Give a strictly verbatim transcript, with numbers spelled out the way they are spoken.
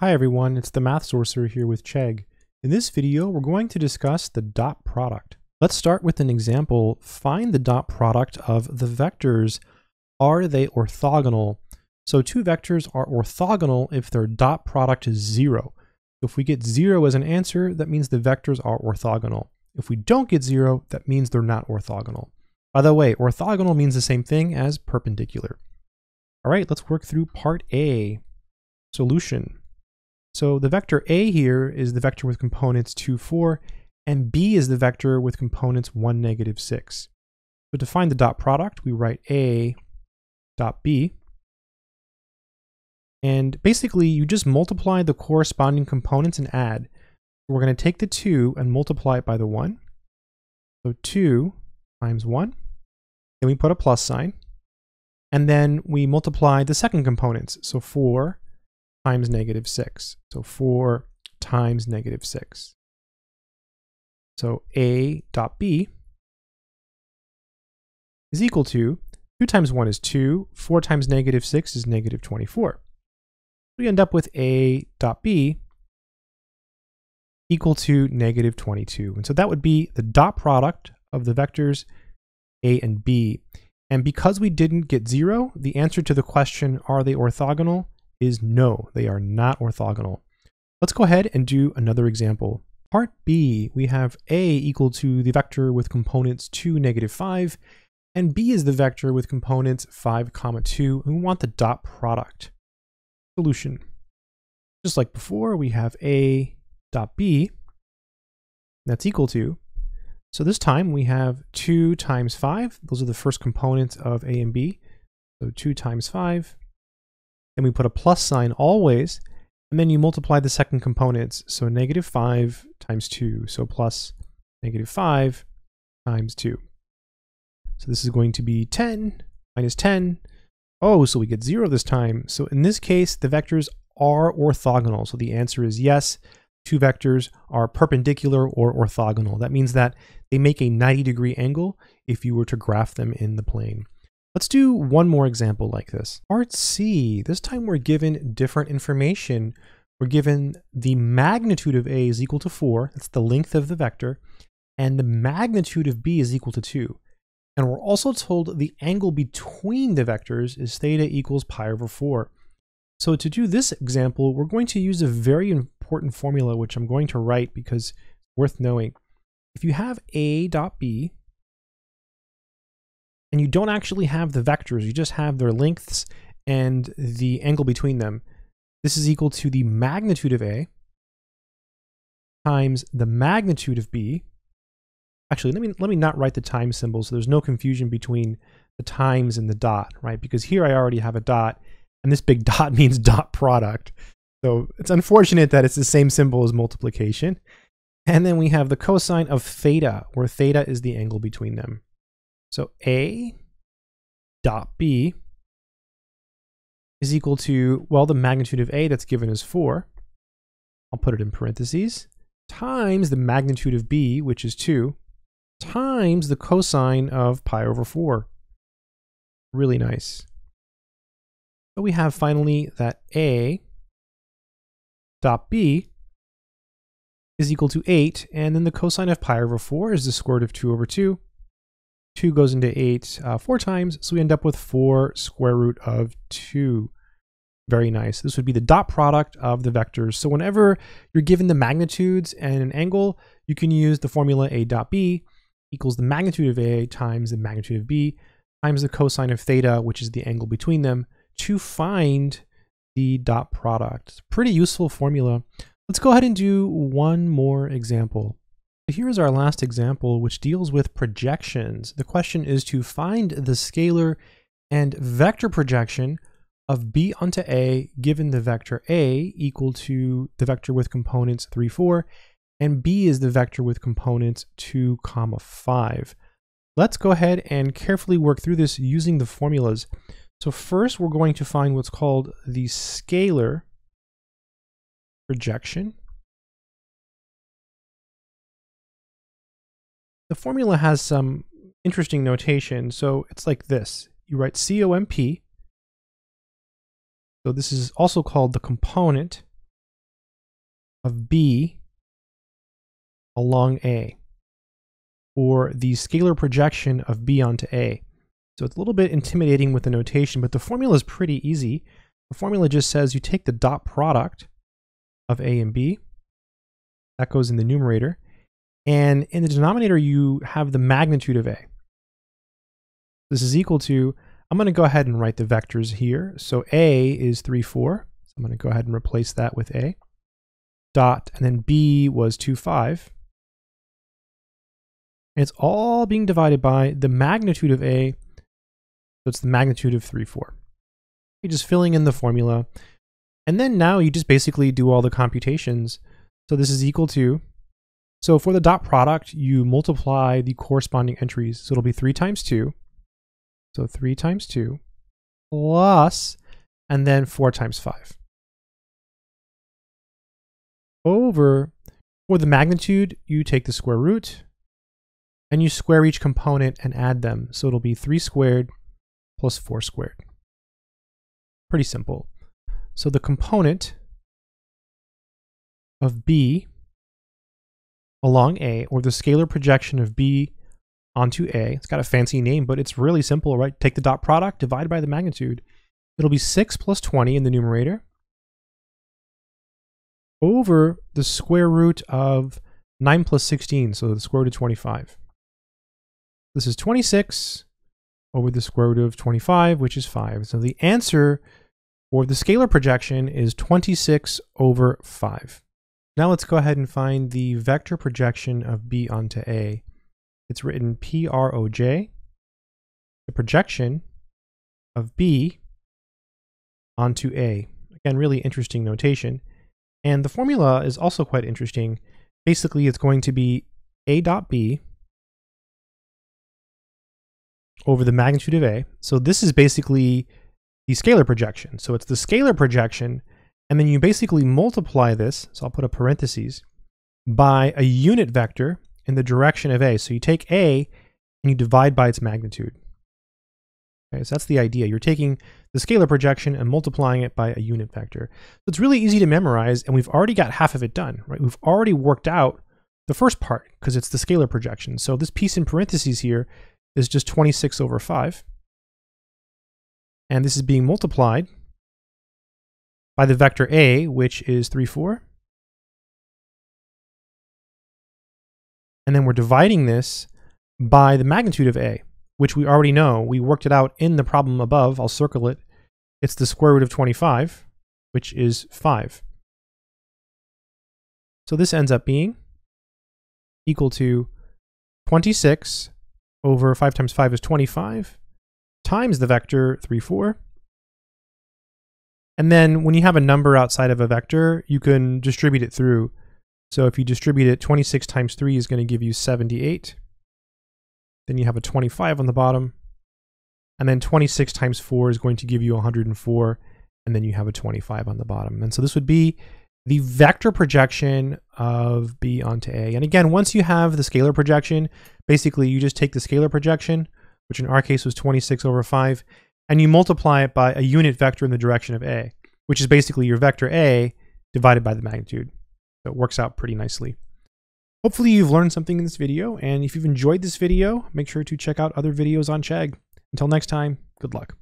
Hi everyone, it's the Math Sorcerer here with Chegg. In this video, we're going to discuss the dot product. Let's start with an example. Find the dot product of the vectors. Are they orthogonal? So two vectors are orthogonal if their dot product is zero. If we get zero as an answer, that means the vectors are orthogonal. If we don't get zero, that means they're not orthogonal. By the way, orthogonal means the same thing as perpendicular. All right, let's work through part A, solution. So the vector A here is the vector with components two, four, and B is the vector with components one, negative six. So to find the dot product, we write A dot B. And basically, you just multiply the corresponding components and add. We're going to take the two and multiply it by the one. So two times one. Then we put a plus sign. And then we multiply the second components. So four times negative six. So four times negative six. So A dot B is equal to two times one is two, four times negative six is negative twenty-four. We end up with A dot B equal to negative twenty-two. And so that would be the dot product of the vectors A and B. And because we didn't get zero, the answer to the question, are they orthogonal, is no, they are not orthogonal. Let's go ahead and do another example. Part B, we have A equal to the vector with components two, negative five, and B is the vector with components five, comma two, and we want the dot product. Solution. Just like before, we have A dot B, that's equal to, so this time we have two times five, those are the first components of A and B, so two times five. Then we put a plus sign always, and then you multiply the second components. So negative five times two, so plus negative five times two. So this is going to be ten minus ten. Oh, so we get zero this time. So in this case, the vectors are orthogonal. So the answer is yes, two vectors are perpendicular or orthogonal. That means that they make a ninety degree angle if you were to graph them in the plane. Let's do one more example like this. Part C, this time we're given different information. We're given the magnitude of A is equal to four, that's the length of the vector, and the magnitude of B is equal to two. And we're also told the angle between the vectors is theta equals pi over four. So to do this example, we're going to use a very important formula, which I'm going to write because it's worth knowing. If you have A dot B, and you don't actually have the vectors, you just have their lengths and the angle between them, this is equal to the magnitude of A times the magnitude of B. Actually, let me, let me not write the times symbol so there's no confusion between the times and the dot, right? Because here I already have a dot, and this big dot means dot product. So it's unfortunate that it's the same symbol as multiplication. And then we have the cosine of theta, where theta is the angle between them. So A dot B is equal to, well, the magnitude of A that's given is four. I'll put it in parentheses, times the magnitude of B, which is two, times the cosine of pi over four. Really nice. So we have finally that A dot B is equal to eight, and then the cosine of pi over four is the square root of two over two. two goes into eight uh, four times, so we end up with four square root of two. Very nice. This would be the dot product of the vectors. So whenever you're given the magnitudes and an angle, you can use the formula A dot B equals the magnitude of A times the magnitude of B times the cosine of theta, which is the angle between them, to find the dot product. It's a pretty useful formula. Let's go ahead and do one more example. Here's our last example, which deals with projections. The question is to find the scalar and vector projection of B onto A given the vector A equal to the vector with components three, four, and B is the vector with components two, comma five. Let's go ahead and carefully work through this using the formulas. So first we're going to find what's called the scalar projection. The formula has some interesting notation. So it's like this. You write C O M P. So this is also called the component of B along A, or the scalar projection of B onto A. So it's a little bit intimidating with the notation, but the formula is pretty easy. The formula just says you take the dot product of A and B, that goes in the numerator, and in the denominator you have the magnitude of A. This is equal to, I'm going to go ahead and write the vectors here. So A is three, four. So I'm going to go ahead and replace that with A. Dot, and then B was two, five. And it's all being divided by the magnitude of A. So it's the magnitude of three, four. You're just filling in the formula. And then now you just basically do all the computations. So this is equal to, so for the dot product, you multiply the corresponding entries. So it'll be three times two. So three times two plus, and then four times five. Over, for the magnitude, you take the square root and you square each component and add them. So it'll be three squared plus four squared. Pretty simple. So the component of B along A, or the scalar projection of B onto A, it's got a fancy name, but it's really simple, right? Take the dot product, divide by the magnitude. It'll be six plus twenty in the numerator over the square root of nine plus sixteen, so the square root of twenty-five. This is twenty-six over the square root of twenty-five, which is five. So the answer for the scalar projection is twenty-six over five. Now let's go ahead and find the vector projection of B onto A. It's written P R O J, the projection of B onto A. Again, really interesting notation. And the formula is also quite interesting. Basically, it's going to be A dot B over the magnitude of A. So this is basically the scalar projection. So it's the scalar projection, and then you basically multiply this, so I'll put a parentheses, by a unit vector in the direction of A. So you take A and you divide by its magnitude. Okay, so that's the idea. You're taking the scalar projection and multiplying it by a unit vector. So it's really easy to memorize, and we've already got half of it done, right? We've already worked out the first part because it's the scalar projection. So this piece in parentheses here is just twenty-six over five. And this is being multiplied by the vector A, which is three, four. And then we're dividing this by the magnitude of A, which we already know. We worked it out in the problem above. I'll circle it. It's the square root of twenty-five, which is five. So this ends up being equal to twenty-six over five times five is twenty-five times the vector three, four. And then when you have a number outside of a vector, you can distribute it through. So if you distribute it, twenty-six times three is going to give you seventy-eight. Then you have a twenty-five on the bottom. And then twenty-six times four is going to give you one hundred four. And then you have a twenty-five on the bottom. And so this would be the vector projection of B onto A. And again, once you have the scalar projection, basically you just take the scalar projection, which in our case was twenty-six over five, and you multiply it by a unit vector in the direction of A, which is basically your vector A divided by the magnitude. So it works out pretty nicely. Hopefully you've learned something in this video, and if you've enjoyed this video, make sure to check out other videos on Chegg. Until next time, good luck.